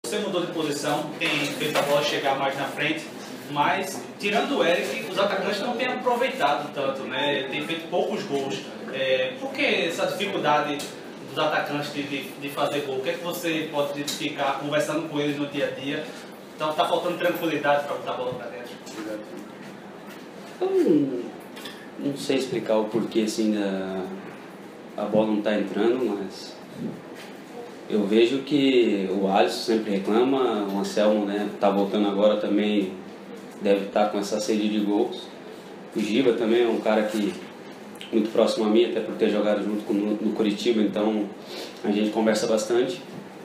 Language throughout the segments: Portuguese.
Você mudou de posição, tem feito a bola chegar mais na frente, mas tirando o Eric, os atacantes não têm aproveitado tanto, né? Tem feito poucos gols. Por que essa dificuldade dos atacantes de fazer gol? O que é que você pode identificar conversando com eles no dia a dia? Então está faltando tranquilidade para botar a bola para dentro? Eu não sei explicar o porquê assim a bola não está entrando, mas eu vejo que o Alisson sempre reclama, o Anselmo, né, tá voltando agora também, deve estar com essa sede de gols. O Giba também é um cara que muito próximo a mim, até por ter jogado junto no Curitiba, então a gente conversa bastante.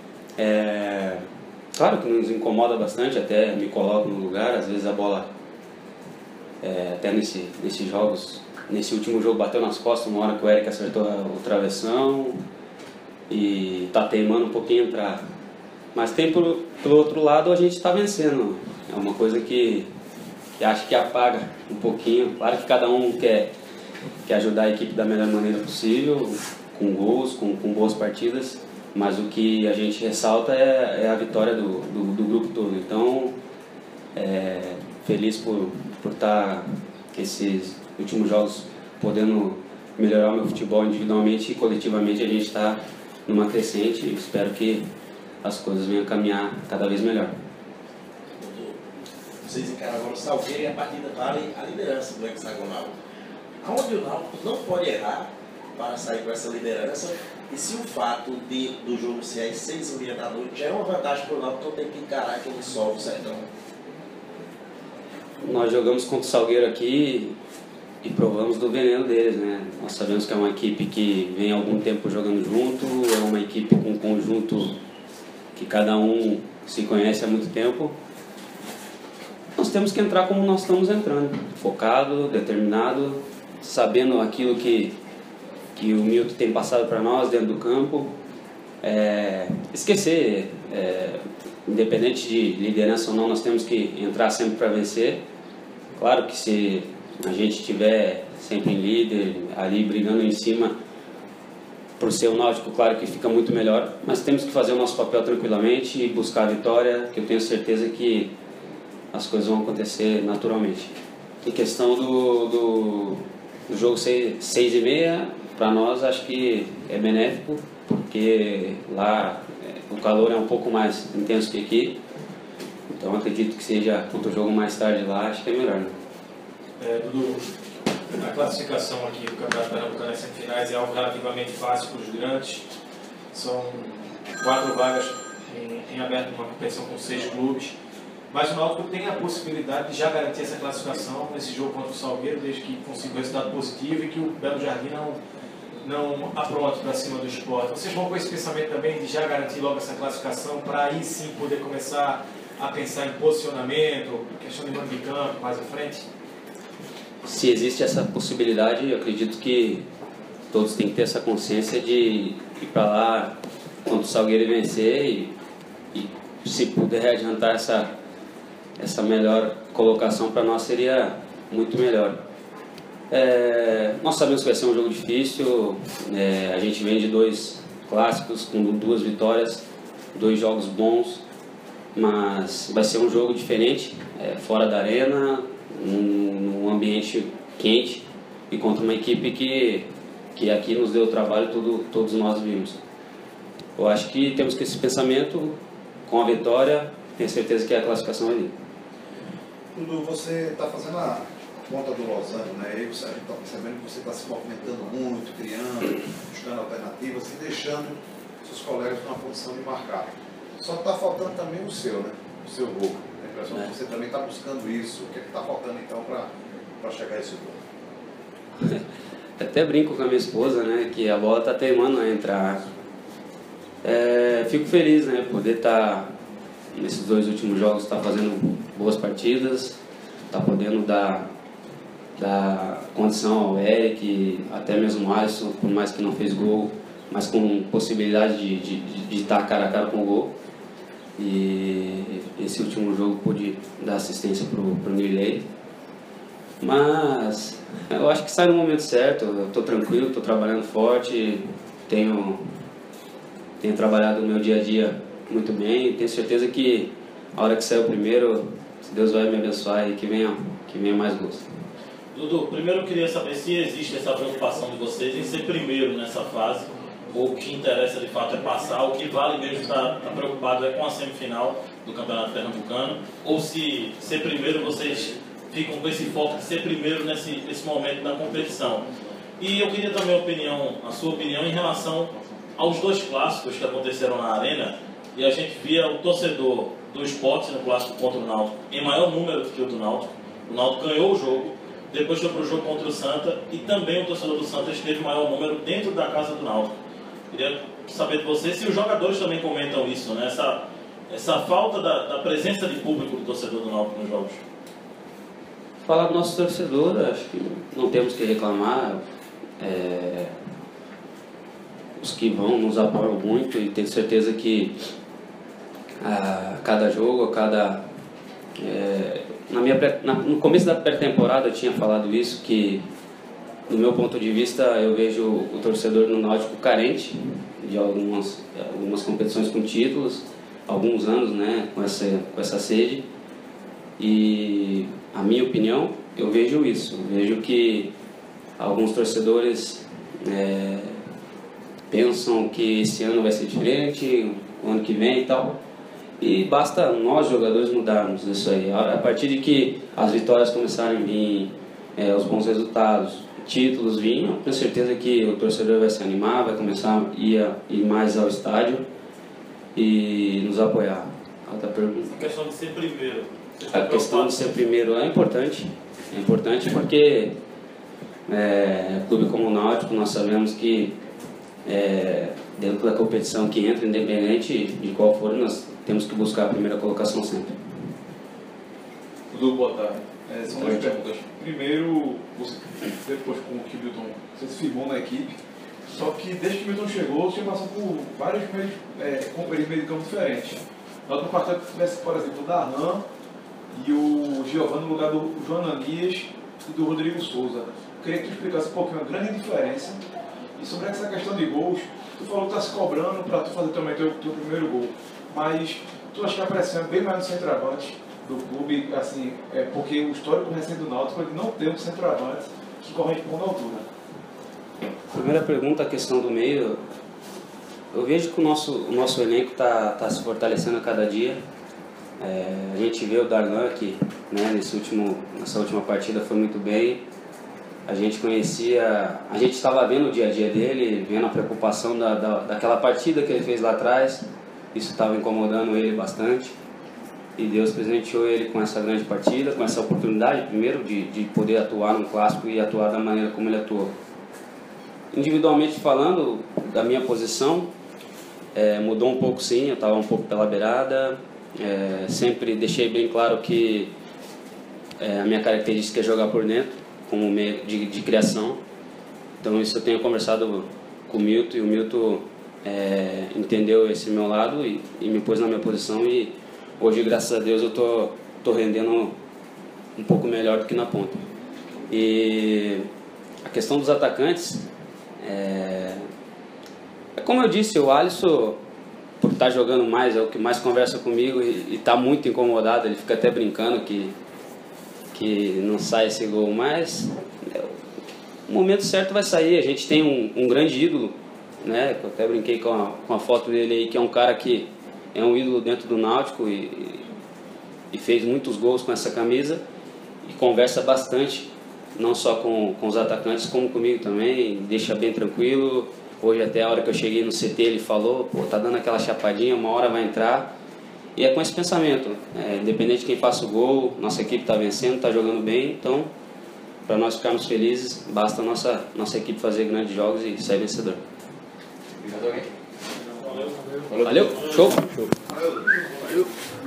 Claro que nos incomoda bastante, até me coloco no lugar, às vezes a bola, até nesses jogos, nesse último jogo bateu nas costas, uma hora que o Eric acertou o travessão e tá teimando um pouquinho entrar. Mas tem pelo outro lado a gente está vencendo, é uma coisa que acho que apaga um pouquinho. Claro que cada um quer ajudar a equipe da melhor maneira possível, com gols, com boas partidas, mas o que a gente ressalta é a vitória do grupo todo. Então, feliz por estar esses últimos jogos podendo melhorar o meu futebol individualmente e coletivamente. A gente está numa crescente e espero que as coisas venham a caminhar cada vez melhor. Vocês encaram agora o Salgueiro e a partida vale a liderança do hexagonal. Aonde o Náutico não pode errar para sair com essa liderança, e se o fato do jogo ser às 6h30 da noite já é uma vantagem para o Náutico, então tem que encarar aquele sol do Sertão. Nós jogamos contra o Salgueiro aqui e provamos do veneno deles, né? Nós sabemos que é uma equipe que vem há algum tempo jogando junto, é uma equipe com um conjunto que cada um se conhece há muito tempo. Nós temos que entrar como nós estamos entrando, focado, determinado, sabendo aquilo que o Milton tem passado para nós dentro do campo. Esquecer, independente de liderança ou não, nós temos que entrar sempre para vencer. Claro que se a gente estiver sempre em líder, ali brigando em cima, por ser o Náutico, claro que fica muito melhor, mas temos que fazer o nosso papel tranquilamente e buscar a vitória, que eu tenho certeza que as coisas vão acontecer naturalmente. Em questão do jogo 6h30, para nós acho que é benéfico, porque lá o calor é um pouco mais intenso que aqui, então acredito que seja contra o jogo mais tarde lá, acho que é melhor. Né? Dudu, a classificação aqui do Campeonato Pernambucano nas semifinais é algo relativamente fácil para os grandes. São 4 vagas em aberto numa competição com 6 clubes. Mas o Náutico tem a possibilidade de já garantir essa classificação nesse jogo contra o Salgueiro, desde que consiga um resultado positivo e que o Belo Jardim não apronte para cima do Sport. Vocês vão com esse pensamento também de já garantir logo essa classificação para aí sim poder começar a pensar em posicionamento, questão de mando de campo mais à frente? Se existe essa possibilidade, eu acredito que todos têm que ter essa consciência de ir para lá contra o Salgueiro e vencer e se puder adiantar essa melhor colocação para nós seria muito melhor. Nós sabemos que vai ser um jogo difícil, a gente vem de 2 clássicos com 2 vitórias, 2 jogos bons, mas vai ser um jogo diferente, fora da arena, num ambiente quente e contra uma equipe que aqui nos deu trabalho, todos nós vimos. Eu acho que temos que esse pensamento, com a vitória, tenho certeza que a classificação é ali. Dudu, você está fazendo a conta do Lozano, né? Eu está percebendo que você está se movimentando muito, criando, buscando alternativas e deixando seus colegas numa posição de marcar. Só está faltando também o seu, né? O seu gol. A impressão que você também está buscando isso. O que é que está faltando então para chegar a esse gol? Até brinco com a minha esposa, né? Que a bola está teimando a entrar. Fico feliz, né? Poder estar nesses 2 últimos jogos, estar fazendo boas partidas, estar podendo dar condição ao Eric, até mesmo o Alisson, por mais que não fez gol, mas com possibilidade de estar cara a cara com o gol. E esse último jogo pude dar assistência para o Nirley. Mas eu acho que sai no momento certo, eu estou tranquilo, estou trabalhando forte, tenho trabalhado o meu dia a dia muito bem. Tenho certeza que a hora que sair o primeiro, Deus vai me abençoar e que venha mais gols. Dudu, primeiro eu queria saber se existe essa preocupação de vocês em ser primeiro nessa fase, ou o que interessa de fato é passar, o que vale mesmo estar preocupado é com a semifinal do Campeonato Pernambucano, ou se ser primeiro vocês ficam com esse foco de ser primeiro nesse momento da competição. E eu queria também a sua opinião em relação aos 2 clássicos que aconteceram na Arena, e a gente via o torcedor do Sport no clássico contra o Náutico em maior número do que o do Náutico. O Náutico ganhou o jogo, depois foi para o jogo contra o Santa, e também o torcedor do Santa esteve maior número dentro da casa do Náutico. Queria saber de você se os jogadores também comentam isso, né? Essa falta da presença de público do torcedor do Náutico nos jogos. Falar do nosso torcedor, acho que não temos que reclamar. Os que vão nos apoiam muito e tenho certeza que a cada jogo, no começo da pré-temporada eu tinha falado isso, que do meu ponto de vista eu vejo o torcedor no Náutico carente de algumas competições com títulos, alguns anos, né, com essa sede, e a minha opinião, eu vejo isso, vejo que alguns torcedores pensam que esse ano vai ser diferente, o ano que vem e tal, e basta nós jogadores mudarmos isso aí. A partir de que as vitórias começarem a vir, os bons resultados, títulos vinham, tenho certeza que o torcedor vai se animar, vai começar a ir mais ao estádio e nos apoiar. Outra pergunta? A questão de ser primeiro. A questão de ser primeiro é importante porque clube como o Náutico, nós sabemos que dentro da competição que entra, independente de qual for, nós temos que buscar a primeira colocação sempre. Dudu, boa tarde. São 2 perguntas. Primeiro, você, depois com o que o Milton, você se firmou na equipe, só que desde que o Milton chegou, você passou por vários companheiros de meio de campo diferentes. Nós no quartel tivesse, por exemplo, o Darlan e o Giovanni no lugar do João Ananias e do Rodrigo Souza. Eu queria que tu explicasse um pouquinho a grande diferença. E sobre essa questão de gols, tu falou que está se cobrando para tu fazer também teu primeiro gol, mas tu acha que a pressão é bem mais no centroavante do clube, assim, porque o histórico recente do Náutico ele não tem um centroavante que corresponde à altura. Primeira pergunta, a questão do meio. Eu vejo que o nosso elenco está se fortalecendo a cada dia. A gente vê o Darlan que, né, nessa última partida foi muito bem. A gente estava vendo o dia a dia dele, vendo a preocupação daquela partida que ele fez lá atrás. Isso estava incomodando ele bastante. E Deus presenteou ele com essa grande partida, com essa oportunidade, primeiro, de poder atuar no clássico e atuar da maneira como ele atuou. Individualmente falando, da minha posição, mudou um pouco sim, eu estava um pouco pela beirada. Sempre deixei bem claro que a minha característica é jogar por dentro, como meio de criação. Então isso eu tenho conversado com o Milton, e o Milton entendeu esse meu lado e me pôs na minha posição, e hoje, graças a Deus, eu tô rendendo um pouco melhor do que na ponta. E a questão dos atacantes, como eu disse, o Alisson, por estar jogando mais, é o que mais conversa comigo e está muito incomodado, ele fica até brincando que não sai esse gol, mas o momento certo vai sair. A gente tem um grande ídolo, né? Eu até brinquei com a foto dele aí, que é um cara que é um ídolo dentro do Náutico e fez muitos gols com essa camisa e conversa bastante, não só com os atacantes, como comigo também, deixa bem tranquilo. Hoje até a hora que eu cheguei no CT ele falou, tá dando aquela chapadinha, uma hora vai entrar. E é com esse pensamento, independente de quem faça o gol, nossa equipe está vencendo, está jogando bem, então para nós ficarmos felizes, basta a nossa equipe fazer grandes jogos e sair vencedor. Obrigado, alguém? Valeu? Show? Valeu.